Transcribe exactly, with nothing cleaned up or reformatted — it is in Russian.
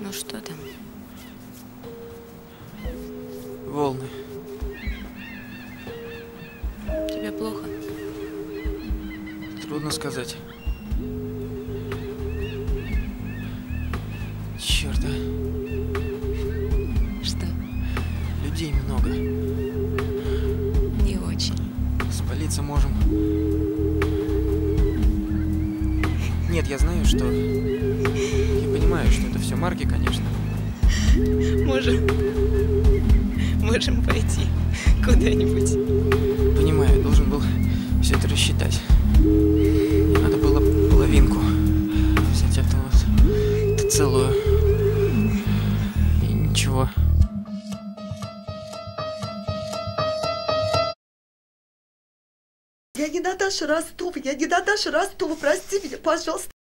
Ну что там? Волны. Тебе плохо? Трудно сказать. Черт, а. Что? Людей много. Не очень. Спалиться можем. Нет, я знаю, что... Я понимаю, что это все марки, конечно. Можем. Можем пойти куда-нибудь. Понимаю, я должен был все это рассчитать. Мне надо было половинку взять эту вот, эту целую. И ничего. Я не Наташа Ростова, я не Наташа Ростова, прости меня, пожалуйста.